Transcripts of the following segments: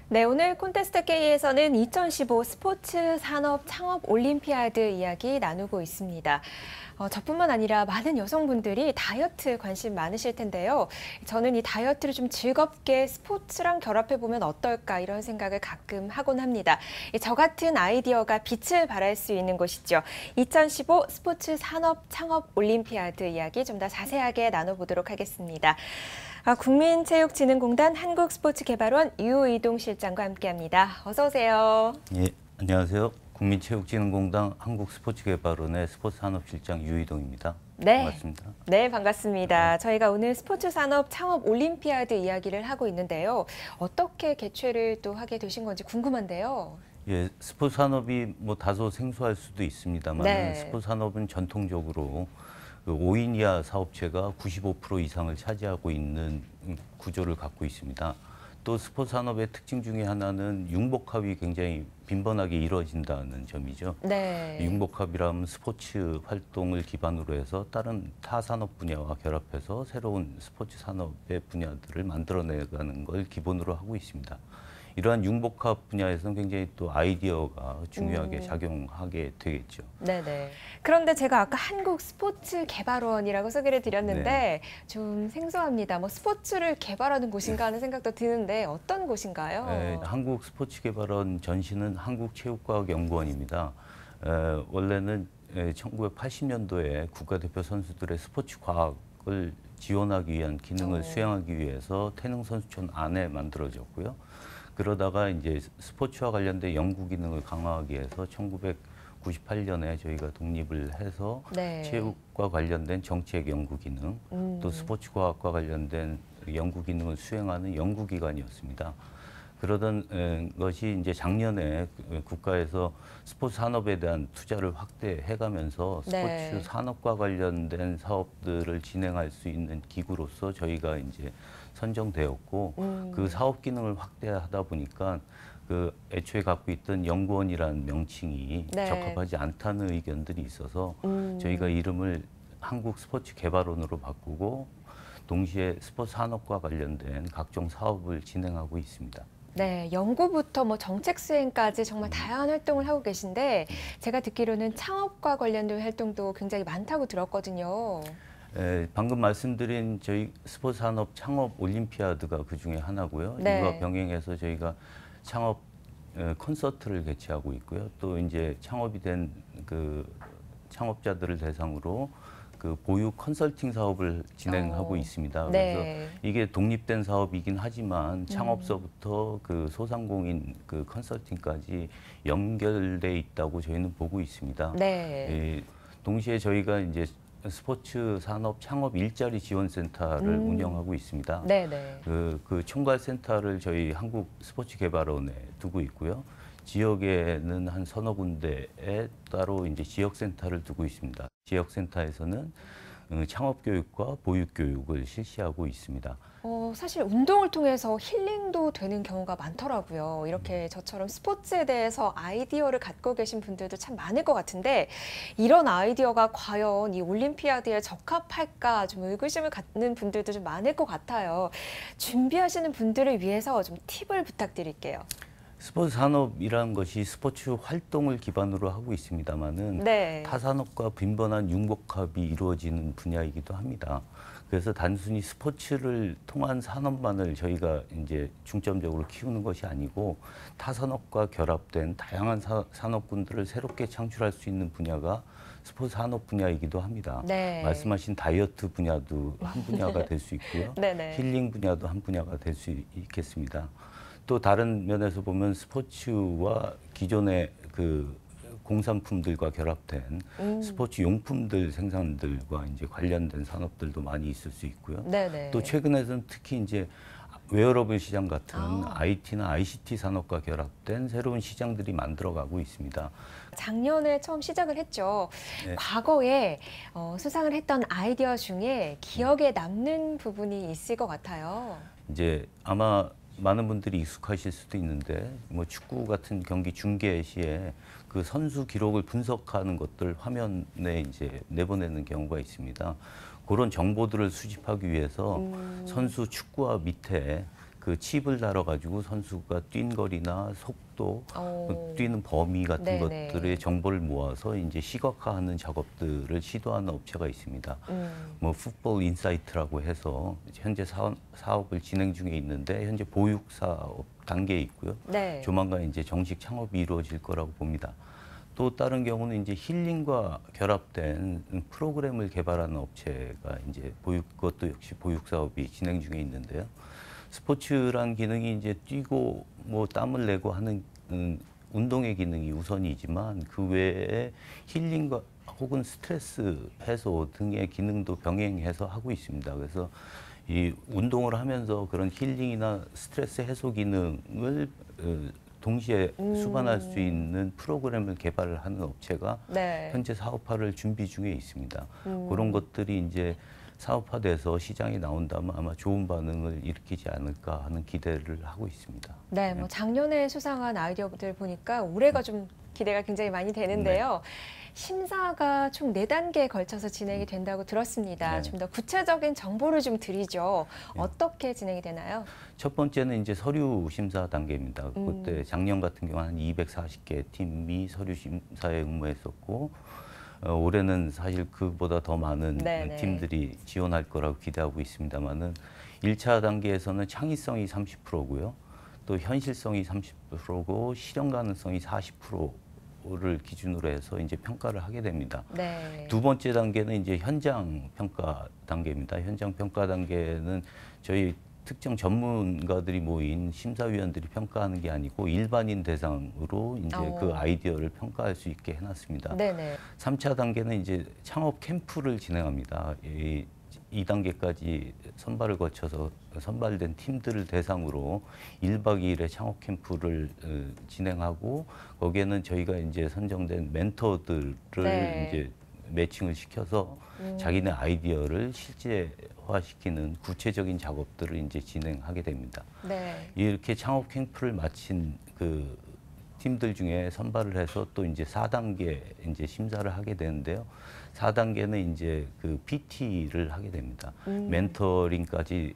네, 오늘 콘테스트 K에서는 2015 스포츠 산업 창업 올림피아드 이야기 나누고 있습니다. 저뿐만 아니라 많은 여성분들이 다이어트 관심 많으실 텐데요. 저는 이 다이어트를 좀 즐겁게 스포츠랑 결합해보면 어떨까 이런 생각을 가끔 하곤 합니다. 저 같은 아이디어가 빛을 발할 수 있는 곳이죠. 2015 스포츠 산업 창업 올림피아드 이야기 좀 더 자세하게 나눠보도록 하겠습니다. 국민체육진흥공단 한국스포츠개발원 유이동 실장과 함께합니다. 어서 오세요. 예, 안녕하세요. 국민체육진흥공단 한국스포츠개발원의 스포츠산업실장 유이동입니다. 네. 반갑습니다. 네, 반갑습니다. 저희가 오늘 스포츠산업 창업 올림피아드 이야기를 하고 있는데요. 어떻게 개최를 또 하게 되신 건지 궁금한데요. 예, 스포츠산업이 뭐 다소 생소할 수도 있습니다만 네. 스포츠산업은 전통적으로 그 5인 이하 사업체가 95% 이상을 차지하고 있는 구조를 갖고 있습니다. 또 스포츠 산업의 특징 중에 하나는 융복합이 굉장히 빈번하게 이루어진다는 점이죠. 네. 융복합이라면 스포츠 활동을 기반으로 해서 다른 타 산업 분야와 결합해서 새로운 스포츠 산업의 분야들을 만들어내가는 걸 기본으로 하고 있습니다. 이러한 융복합 분야에서는 굉장히 또 아이디어가 중요하게 작용하게 되겠죠. 네네. 그런데 제가 아까 한국스포츠개발원이라고 소개를 드렸는데 좀 생소합니다. 뭐 스포츠를 개발하는 곳인가 하는 생각도 드는데 어떤 곳인가요? 한국스포츠개발원 전신은 한국체육과학연구원입니다. 원래는 1980년도에 국가대표 선수들의 스포츠 과학을 지원하기 위한 기능을 수행하기 위해서 태능선수촌 안에 만들어졌고요. 그러다가 이제 스포츠와 관련된 연구 기능을 강화하기 위해서 1998년에 저희가 독립을 해서 네. 체육과 관련된 정책 연구 기능, 또 스포츠 과학과 관련된 연구 기능을 수행하는 연구기관이었습니다. 그러던 것이 이제 작년에 국가에서 스포츠 산업에 대한 투자를 확대해가면서 네. 스포츠 산업과 관련된 사업들을 진행할 수 있는 기구로서 저희가 이제 선정되었고 그 사업 기능을 확대하다 보니까 그 애초에 갖고 있던 연구원이라는 명칭이 네. 적합하지 않다는 의견들이 있어서 저희가 이름을 한국스포츠개발원으로 바꾸고 동시에 스포츠 산업과 관련된 각종 사업을 진행하고 있습니다. 네, 연구부터 뭐 정책 수행까지 정말 다양한 활동을 하고 계신데 제가 듣기로는 창업과 관련된 활동도 굉장히 많다고 들었거든요. 방금 말씀드린 저희 스포츠 산업 창업 올림피아드가 그 중에 하나고요. 네. 이와 병행해서 저희가 창업 콘서트를 개최하고 있고요. 또 이제 창업이 된 그 창업자들을 대상으로 그 보유 컨설팅 사업을 진행하고 있습니다. 그래서 네. 이게 독립된 사업이긴 하지만 창업서부터 그 소상공인 그 컨설팅까지 연결돼 있다고 저희는 보고 있습니다. 네. 동시에 저희가 이제 스포츠 산업 창업 일자리 지원센터를 운영하고 있습니다. 네네. 그 총괄센터를 저희 한국 스포츠개발원에 두고 있고요. 지역에는 한 서너 군데에 따로 이제 지역센터를 두고 있습니다. 지역센터에서는 창업 교육과 보육 교육을 실시하고 있습니다. 사실 운동을 통해서 힐링도 되는 경우가 많더라고요. 이렇게 저처럼 스포츠에 대해서 아이디어를 갖고 계신 분들도 참 많을 것 같은데 이런 아이디어가 과연 이 올림피아드에 적합할까 좀 의구심을 갖는 분들도 좀 많을 것 같아요. 준비하시는 분들을 위해서 좀 팁을 부탁드릴게요. 스포츠 산업이라는 것이 스포츠 활동을 기반으로 하고 있습니다만은 네. 타 산업과 빈번한 융복합이 이루어지는 분야이기도 합니다. 그래서 단순히 스포츠를 통한 산업만을 저희가 이제 중점적으로 키우는 것이 아니고 타 산업과 결합된 다양한 산업군들을 새롭게 창출할 수 있는 분야가 스포츠 산업 분야이기도 합니다. 네. 말씀하신 다이어트 분야도 한 분야가 될 수 있고요. 네네. 힐링 분야도 한 분야가 될 수 있겠습니다. 또 다른 면에서 보면 스포츠와 기존의 그 공산품들과 결합된 스포츠 용품들 생산들과 이제 관련된 산업들도 많이 있을 수 있고요. 네네. 또 최근에는 특히 이제 웨어러블 시장 같은 IT나 ICT 산업과 결합된 새로운 시장들이 만들어가고 있습니다. 작년에 처음 시작을 했죠. 네. 과거에 수상을 했던 아이디어 중에 기억에 남는 부분이 있을 것 같아요. 이제 아마 많은 분들이 익숙하실 수도 있는데 뭐 축구 같은 경기 중계 시에 그 선수 기록을 분석하는 것들 화면에 이제 내보내는 경우가 있습니다. 그런 정보들을 수집하기 위해서 선수 축구화 밑에 그 칩을 달아가지고 선수가 뛴 거리나 속도, 뛰는 범위 같은 네네. 것들의 정보를 모아서 이제 시각화하는 작업들을 시도하는 업체가 있습니다. 뭐 풋볼 인사이트라고 해서 현재 사업을 진행 중에 있는데 현재 보육 사업 단계에 있고요. 네. 조만간 이제 정식 창업이 이루어질 거라고 봅니다. 또 다른 경우는 이제 힐링과 결합된 프로그램을 개발하는 업체가 이제 그것도 역시 보육 사업이 진행 중에 있는데요. 스포츠란 기능이 이제 뛰고 뭐 땀을 내고 하는 운동의 기능이 우선이지만 그 외에 힐링과 혹은 스트레스 해소 등의 기능도 병행해서 하고 있습니다. 그래서 이 운동을 하면서 그런 힐링이나 스트레스 해소 기능을 동시에 수반할 수 있는 프로그램을 개발을 하는 업체가 네. 현재 사업화를 준비 중에 있습니다. 그런 것들이 이제 사업화돼서 시장에 나온다면 아마 좋은 반응을 일으키지 않을까 하는 기대를 하고 있습니다. 네, 뭐 작년에 수상한 아이디어들 보니까 올해가 좀 기대가 굉장히 많이 되는데요. 심사가 총 4단계에 걸쳐서 진행이 된다고 들었습니다. 네. 좀 더 구체적인 정보를 좀 드리죠. 어떻게 진행이 되나요? 첫 번째는 이제 서류 심사 단계입니다. 그때 작년 같은 경우 한 240개 팀이 서류 심사에 응모했었고 올해는 사실 그보다 더 많은 네네. 팀들이 지원할 거라고 기대하고 있습니다만은 1차 단계에서는 창의성이 30%고요. 또 현실성이 30%고 실현 가능성이 40%를 기준으로 해서 이제 평가를 하게 됩니다. 네. 두 번째 단계는 이제 현장 평가 단계입니다. 현장 평가 단계는 저희 특정 전문가들이 모인 심사위원들이 평가하는 게 아니고 일반인 대상으로 이제 그 아이디어를 평가할 수 있게 해놨습니다. 네네. 3차 단계는 이제 창업 캠프를 진행합니다. 2단계까지 선발을 거쳐서 선발된 팀들을 대상으로 1박 2일의 창업 캠프를 진행하고 거기에는 저희가 이제 선정된 멘토들을 네. 이제 매칭을 시켜서 자기네 아이디어를 실제화시키는 구체적인 작업들을 이제 진행하게 됩니다. 네. 이렇게 창업 캠프를 마친 그 팀들 중에 선발을 해서 또 이제 4단계 이제 심사를 하게 되는데요. 4단계는 이제 그 PT를 하게 됩니다. 멘토링까지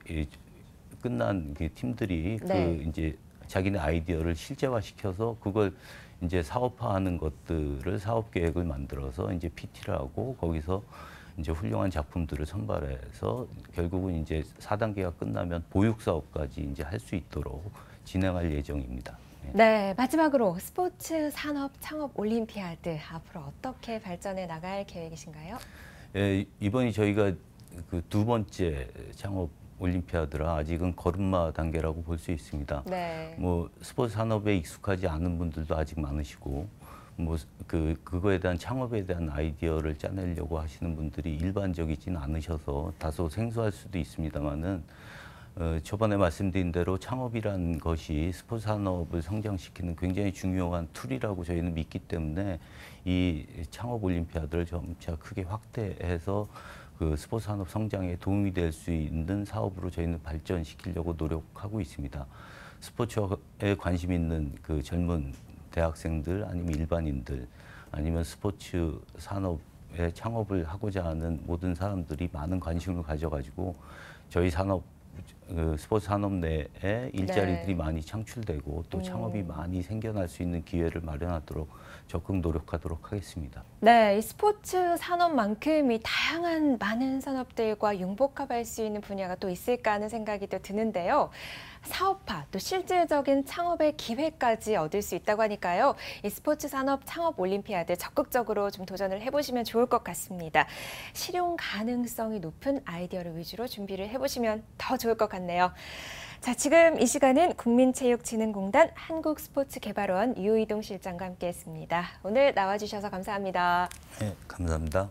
끝난 그 팀들이 네. 그 이제 자기네 아이디어를 실제화시켜서 그걸 이제 사업화하는 것들을 사업 계획을 만들어서 이제 PT를 하고 거기서 이제 훌륭한 작품들을 선발해서 결국은 이제 4단계가 끝나면 보육 사업까지 이제 할 수 있도록 진행할 예정입니다. 네, 마지막으로 스포츠 산업 창업 올림피아드 앞으로 어떻게 발전해 나갈 계획이신가요? 예, 이번이 저희가 그 두 번째 창업 올림피아드라 아직은 걸음마 단계라고 볼 수 있습니다. 네. 뭐 스포츠 산업에 익숙하지 않은 분들도 아직 많으시고 뭐 그거에 대한 창업에 대한 아이디어를 짜내려고 하시는 분들이 일반적이진 않으셔서 다소 생소할 수도 있습니다만은 초반에 말씀드린 대로 창업이란 것이 스포츠 산업을 성장시키는 굉장히 중요한 툴이라고 저희는 믿기 때문에 이 창업 올림피아드를 점차 크게 확대해서 그 스포츠 산업 성장에 도움이 될 수 있는 사업으로 저희는 발전시키려고 노력하고 있습니다. 스포츠에 관심 있는 그 젊은 대학생들 아니면 일반인들 아니면 스포츠 산업에 창업을 하고자 하는 모든 사람들이 많은 관심을 가져가지고 저희 산업 그 스포츠 산업 내에 일자리들이 많이 창출되고 또 창업이 많이 생겨날 수 있는 기회를 마련하도록 적극 노력하도록 하겠습니다. 네, 이 스포츠 산업만큼 이 다양한 많은 산업들과 융복합할 수 있는 분야가 또 있을까 하는 생각이 또 드는데요. 사업화, 또 실질적인 창업의 기회까지 얻을 수 있다고 하니까요. 이 스포츠 산업 창업 올림피아드 적극적으로 좀 도전을 해보시면 좋을 것 같습니다. 실용 가능성이 높은 아이디어를 위주로 준비를 해보시면 더 좋을 것 같네요. 자, 지금 이 시간은 국민체육진흥공단 한국스포츠개발원 유이동 실장과 함께했습니다. 오늘 나와주셔서 감사합니다. 네, 감사합니다.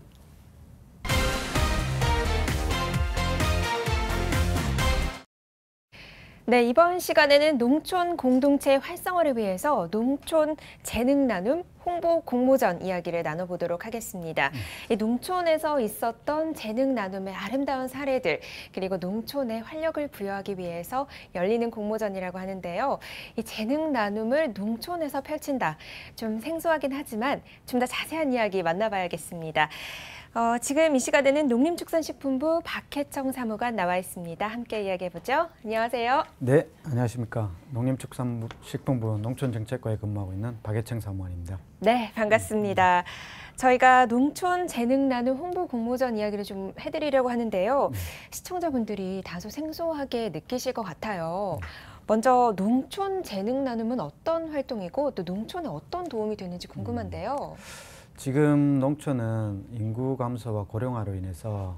네, 이번 시간에는 농촌 공동체 활성화를 위해서 농촌 재능 나눔 홍보 공모전 이야기를 나눠보도록 하겠습니다. 이 농촌에서 있었던 재능 나눔의 아름다운 사례들, 그리고 농촌에 활력을 부여하기 위해서 열리는 공모전이라고 하는데요. 이 재능 나눔을 농촌에서 펼친다. 좀 생소하긴 하지만 좀 더 자세한 이야기 만나봐야겠습니다. 지금 이 시간에는 농림축산식품부 박혜청 사무관 나와 있습니다. 함께 이야기해보죠. 안녕하세요. 네, 안녕하십니까. 농림축산식품부 농촌정책과에 근무하고 있는 박혜청 사무관입니다. 네, 반갑습니다. 저희가 농촌 재능 나눔 홍보 공모전 이야기를 좀 해드리려고 하는데요. 시청자분들이 다소 생소하게 느끼실 것 같아요. 먼저 농촌 재능 나눔은 어떤 활동이고 또 농촌에 어떤 도움이 되는지 궁금한데요. 지금 농촌은 인구 감소와 고령화로 인해서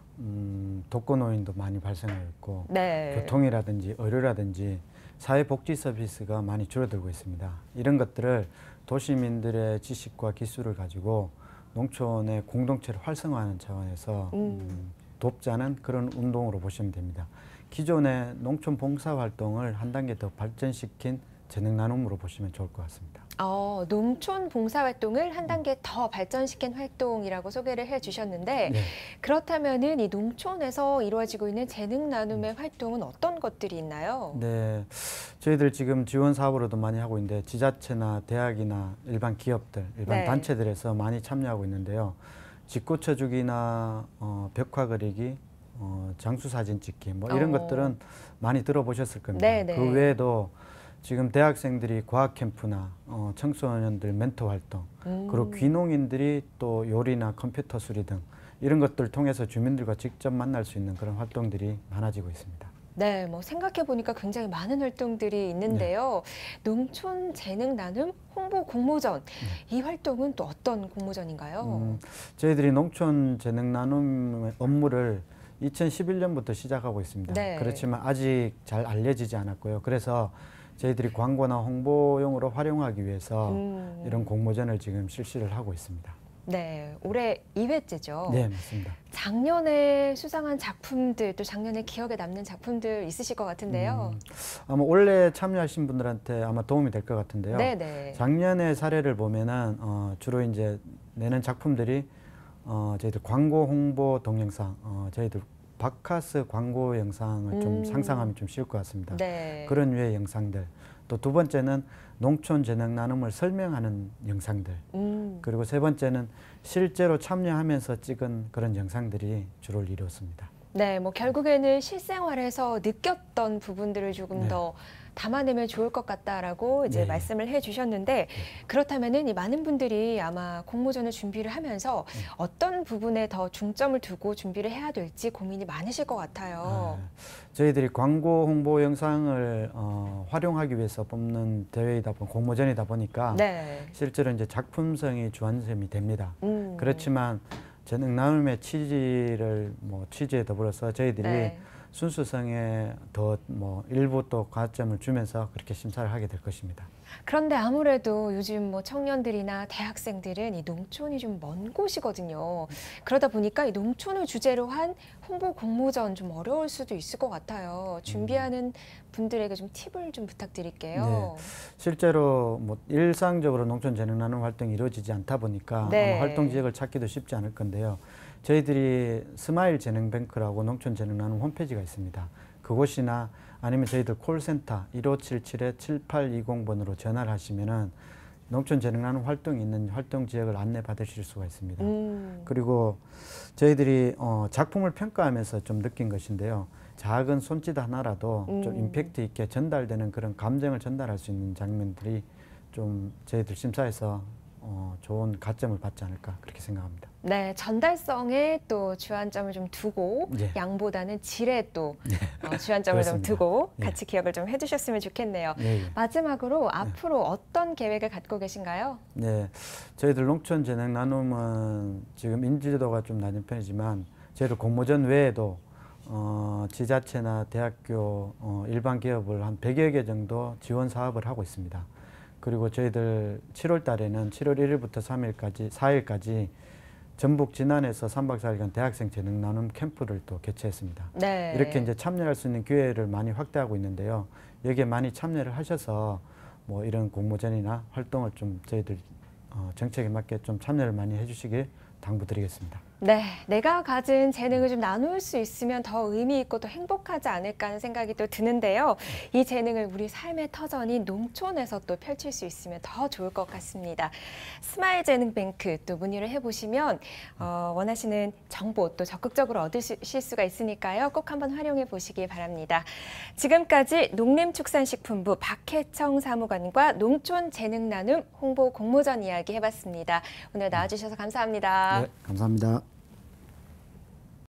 독거노인도 많이 발생하고 있고 네. 교통이라든지 의료라든지 사회복지 서비스가 많이 줄어들고 있습니다. 이런 것들을 도시민들의 지식과 기술을 가지고 농촌의 공동체를 활성화하는 차원에서 돕자는 그런 운동으로 보시면 됩니다. 기존의 농촌 봉사활동을 한 단계 더 발전시킨 재능 나눔으로 보시면 좋을 것 같습니다. 농촌 봉사활동을 한 단계 더 발전시킨 활동이라고 소개를 해주셨는데 네. 그렇다면은 이 농촌에서 이루어지고 있는 재능 나눔의 활동은 어떤 것들이 있나요? 네, 저희들 지금 지원 사업으로도 많이 하고 있는데 지자체나 대학이나 일반 기업들, 일반 네. 단체들에서 많이 참여하고 있는데요. 직구쳐주기나 벽화 그리기, 장수 사진 찍기 뭐 이런 것들은 많이 들어보셨을 겁니다. 네, 네. 그 외에도 지금 대학생들이 과학 캠프나 청소년들 멘토 활동, 그리고 귀농인들이 또 요리나 컴퓨터 수리 등 이런 것들을 통해서 주민들과 직접 만날 수 있는 그런 활동들이 많아지고 있습니다. 네, 뭐 생각해 보니까 굉장히 많은 활동들이 있는데요. 농촌 재능 나눔 홍보 공모전 이 활동은 또 어떤 공모전인가요? 저희들이 농촌 재능 나눔 업무를 2011년부터 시작하고 있습니다. 네. 그렇지만 아직 잘 알려지지 않았고요. 그래서 저희들이 광고나 홍보용으로 활용하기 위해서 이런 공모전을 지금 실시를 하고 있습니다. 네, 올해 2회째죠. 네, 맞습니다. 작년에 수상한 작품들, 또 작년에 기억에 남는 작품들 있으실 것 같은데요. 아마 올해 참여하신 분들한테 아마 도움이 될 것 같은데요. 네네. 작년의 사례를 보면은 주로 이제 내는 작품들이 저희들 광고 홍보 동영상, 저희들 바카스 광고 영상을 좀 상상하면 좀 쉬울 것 같습니다. 네. 그런 류의 영상들. 또 두 번째는 농촌 재능 나눔을 설명하는 영상들. 그리고 세 번째는 실제로 참여하면서 찍은 그런 영상들이 주를 이루었습니다. 네, 뭐 결국에는 실생활에서 느꼈던 부분들을 조금 네. 더 담아내면 좋을 것 같다라고 이제 네. 말씀을 해주셨는데 그렇다면은 이 많은 분들이 아마 공모전을 준비를 하면서 어떤 부분에 더 중점을 두고 준비를 해야 될지 고민이 많으실 것 같아요. 저희들이 광고 홍보 영상을 활용하기 위해서 뽑는 대회이다 보니 공모전이다 보니까 네. 실제로 이제 작품성이 주안점이 됩니다. 그렇지만 재능 나눔의 취지에 더불어서 저희들이 네. 순수성에 더 일부 또 가점을 주면서 그렇게 심사를 하게 될 것입니다. 그런데 아무래도 요즘 뭐 청년들이나 대학생들은 이 농촌이 좀 먼 곳이거든요. 그러다 보니까 이 농촌을 주제로 한 홍보 공모전 좀 어려울 수도 있을 것 같아요. 준비하는 분들에게 좀 팁을 좀 부탁드릴게요. 네. 실제로 일상적으로 농촌 재능 나눔 활동이 이루어지지 않다 보니까 네. 아마 활동 지역을 찾기도 쉽지 않을 건데요. 저희들이 스마일 재능뱅크라고 농촌 재능 나눔 홈페이지가 있습니다. 그곳이나 아니면 저희들 콜센터 1577-7820번으로 전화를 하시면은 농촌 재능 나눔 활동이 있는 활동 지역을 안내 받으실 수가 있습니다. 그리고 저희들이 작품을 평가하면서 좀 느낀 것인데요. 작은 손짓 하나라도 좀 임팩트 있게 전달되는 그런 감정을 전달할 수 있는 장면들이 좀 저희들 심사에서 좋은 가점을 받지 않을까 그렇게 생각합니다. 네, 전달성에 또 주안점을 좀 두고 네. 양보다는 질에 또 주안점을 좀 그렇습니다. 두고 예. 같이 기억을 좀 해주셨으면 좋겠네요. 예, 예. 마지막으로 앞으로 어떤 계획을 갖고 계신가요? 네, 저희들 농촌 재능 나눔은 지금 인지도가 좀 낮은 편이지만 저희들 공모전 외에도 지자체나 대학교, 일반 기업을 한 100여 개 정도 지원 사업을 하고 있습니다. 그리고 저희들 7월 달에는 7월 1일부터 4일까지 전북 진안에서 3박 4일간 대학생 재능 나눔 캠프를 또 개최했습니다. 네. 이렇게 이제 참여할 수 있는 기회를 많이 확대하고 있는데요. 여기에 많이 참여를 하셔서 이런 공모전이나 활동을 좀 저희들 정책에 맞게 좀 참여를 많이 해주시길 당부드리겠습니다. 네, 내가 가진 재능을 좀 나눌 수 있으면 더 의미 있고 또 행복하지 않을까 하는 생각이 또 드는데요. 이 재능을 우리 삶의 터전인 농촌에서 또 펼칠 수 있으면 더 좋을 것 같습니다. 스마일 재능뱅크 또 문의를 해보시면 원하시는 정보 또 적극적으로 얻으실 수가 있으니까요. 꼭 한번 활용해 보시기 바랍니다. 지금까지 농림축산식품부 박혜청 사무관과 농촌 재능 나눔 홍보 공모전 이야기 해봤습니다. 오늘 나와주셔서 감사합니다. 네, 감사합니다.